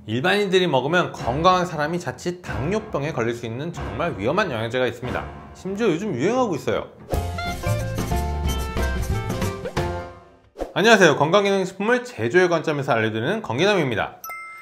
일반인들이 먹으면 건강한 사람이 자칫 당뇨병에 걸릴 수 있는 정말 위험한 영양제가 있습니다. 심지어 요즘 유행하고 있어요. 안녕하세요. 건강기능식품을 제조의 관점에서 알려드리는 건기남입니다.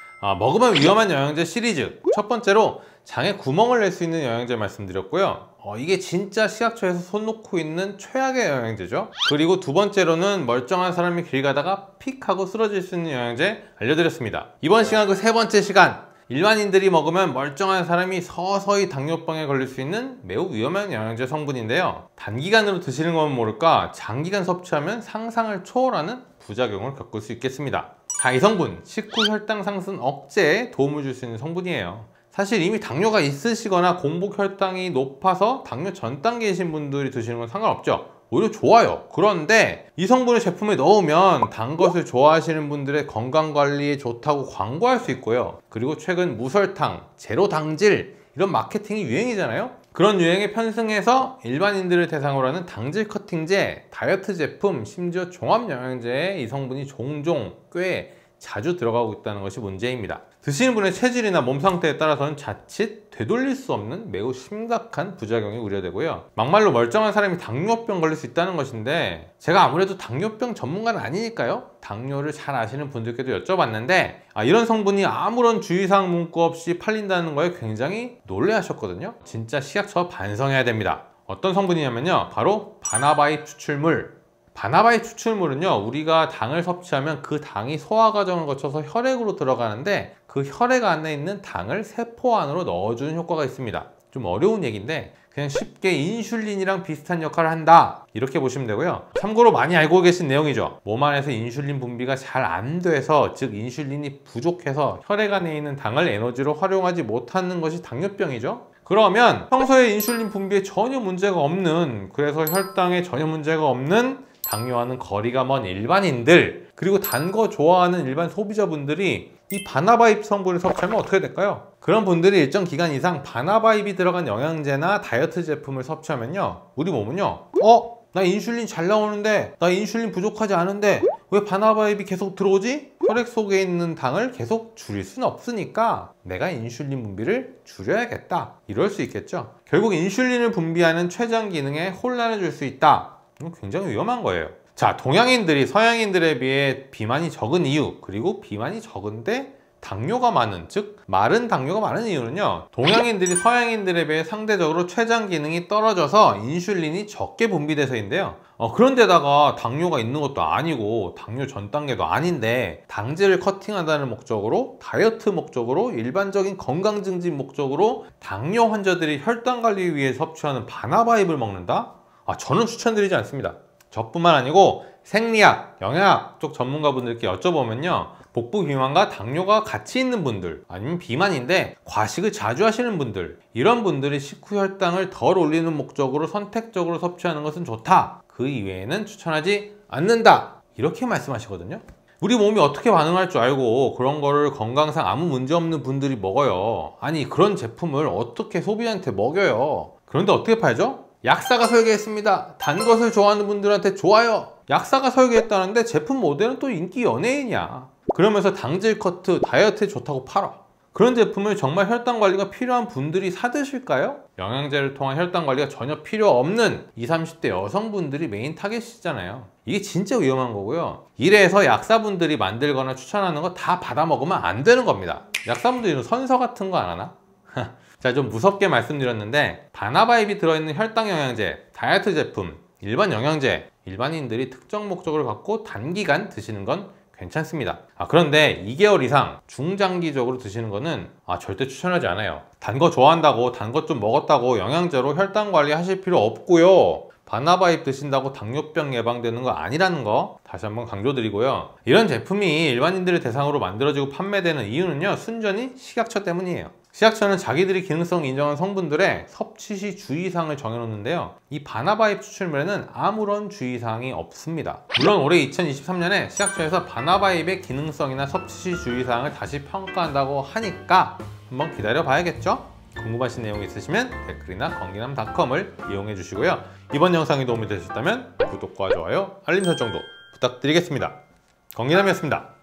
먹으면 위험한 영양제 시리즈, 첫 번째로 장에 구멍을 낼 수 있는 영양제 말씀드렸고요. 이게 진짜 식약처에서 손 놓고 있는 최악의 영양제죠. 그리고 두 번째로는 멀쩡한 사람이 길 가다가 픽 하고 쓰러질 수 있는 영양제 알려드렸습니다. 이번 시간 그 세 번째 시간, 일반인들이 먹으면 멀쩡한 사람이 서서히 당뇨병에 걸릴 수 있는 매우 위험한 영양제 성분인데요. 단기간으로 드시는 건 모를까 장기간 섭취하면 상상을 초월하는 부작용을 겪을 수 있겠습니다. 이 성분, 식후 혈당 상승 억제에 도움을 줄 수 있는 성분이에요. 사실 이미 당뇨가 있으시거나 공복 혈당이 높아서 당뇨 전 단계이신 분들이 드시는 건 상관없죠. 오히려 좋아요. 그런데 이 성분을 제품에 넣으면 단 것을 좋아하시는 분들의 건강관리에 좋다고 광고할 수 있고요. 그리고 최근 무설탕, 제로 당질 이런 마케팅이 유행이잖아요. 그런 유행에 편승해서 일반인들을 대상으로 하는 당질 커팅제, 다이어트 제품, 심지어 종합영양제에 이 성분이 종종 꽤 자주 들어가고 있다는 것이 문제입니다. 드시는 분의 체질이나 몸 상태에 따라서는 자칫 되돌릴 수 없는 매우 심각한 부작용이 우려되고요. 막말로 멀쩡한 사람이 당뇨병 걸릴 수 있다는 것인데, 제가 아무래도 당뇨병 전문가는 아니니까요, 당뇨를 잘 아시는 분들께도 여쭤봤는데 이런 성분이 아무런 주의사항 문구 없이 팔린다는 거에 굉장히 놀라하셨거든요. 진짜 식약처 반성해야 됩니다. 어떤 성분이냐면요, 바로 바나바잎 추출물. 바나바잎 추출물은요, 우리가 당을 섭취하면 그 당이 소화 과정을 거쳐서 혈액으로 들어가는데 그 혈액 안에 있는 당을 세포 안으로 넣어주는 효과가 있습니다. 좀 어려운 얘기인데 그냥 쉽게 인슐린이랑 비슷한 역할을 한다, 이렇게 보시면 되고요. 참고로 많이 알고 계신 내용이죠. 몸 안에서 인슐린 분비가 잘 안 돼서, 즉 인슐린이 부족해서 혈액 안에 있는 당을 에너지로 활용하지 못하는 것이 당뇨병이죠. 그러면 평소에 인슐린 분비에 전혀 문제가 없는, 그래서 혈당에 전혀 문제가 없는 당뇨와는 거리가 먼 일반인들, 그리고 단 거 좋아하는 일반 소비자분들이 이 바나바잎 성분을 섭취하면 어떻게 될까요? 그런 분들이 일정 기간 이상 바나바잎이 들어간 영양제나 다이어트 제품을 섭취하면요, 우리 몸은요, 나 인슐린 잘 나오는데, 나 인슐린 부족하지 않은데 왜 바나바잎이 계속 들어오지? 혈액 속에 있는 당을 계속 줄일 수는 없으니까 내가 인슐린 분비를 줄여야겠다, 이럴 수 있겠죠. 결국 인슐린을 분비하는 췌장 기능에 혼란을 줄 수 있다. 이건 굉장히 위험한 거예요. 자, 동양인들이 서양인들에 비해 비만이 적은 이유, 그리고 비만이 적은데 당뇨가 많은, 즉 마른 당뇨가 많은 이유는요, 동양인들이 서양인들에 비해 상대적으로 췌장 기능이 떨어져서 인슐린이 적게 분비돼서인데요. 그런데다가 당뇨가 있는 것도 아니고 당뇨 전 단계도 아닌데 당질을 커팅한다는 목적으로, 다이어트 목적으로, 일반적인 건강 증진 목적으로 당뇨 환자들이 혈당 관리 위해 섭취하는 바나바잎을 먹는다? 저는 추천드리지 않습니다. 저뿐만 아니고 생리학, 영양학 쪽 전문가분들께 여쭤보면요, 복부 비만과 당뇨가 같이 있는 분들, 아니면 비만인데 과식을 자주 하시는 분들, 이런 분들이 식후 혈당을 덜 올리는 목적으로 선택적으로 섭취하는 것은 좋다, 그 이외에는 추천하지 않는다, 이렇게 말씀하시거든요. 우리 몸이 어떻게 반응할 줄 알고 그런 거를 건강상 아무 문제 없는 분들이 먹어요. 아니, 그런 제품을 어떻게 소비자한테 먹여요? 그런데 어떻게 팔죠? 약사가 설계했습니다. 단 것을 좋아하는 분들한테 좋아요. 약사가 설계했다는데 제품 모델은 또 인기 연예인이야. 그러면서 당질 커트, 다이어트에 좋다고 팔아. 그런 제품을 정말 혈당 관리가 필요한 분들이 사드실까요? 영양제를 통한 혈당 관리가 전혀 필요 없는 20, 30대 여성분들이 메인 타겟이잖아요. 이게 진짜 위험한 거고요. 이래서 약사분들이 만들거나 추천하는 거 다 받아 먹으면 안 되는 겁니다. 약사분들이 선서 같은 거 안 하나? 자, 좀 무섭게 말씀드렸는데 바나바잎이 들어있는 혈당 영양제, 다이어트 제품, 일반 영양제, 일반인들이 특정 목적을 갖고 단기간 드시는 건 괜찮습니다. 그런데 2개월 이상 중장기적으로 드시는 거는 절대 추천하지 않아요. 단 거 좋아한다고, 단 것 좀 먹었다고 영양제로 혈당 관리 하실 필요 없고요. 바나바잎 드신다고 당뇨병 예방되는 거 아니라는 거 다시 한번 강조드리고요. 이런 제품이 일반인들을 대상으로 만들어지고 판매되는 이유는요, 순전히 식약처 때문이에요. 식약처는 자기들이 기능성 인정한 성분들의 섭취 시 주의사항을 정해놓는데요, 이 바나바잎 추출물에는 아무런 주의사항이 없습니다. 물론 올해 2023년에 식약처에서 바나바잎의 기능성이나 섭취 시 주의사항을 다시 평가한다고 하니까 한번 기다려 봐야겠죠? 궁금하신 내용 있으시면 댓글이나 건기남닷컴을 이용해 주시고요. 이번 영상이 도움이 되셨다면 구독과 좋아요, 알림 설정도 부탁드리겠습니다. 건기남이었습니다.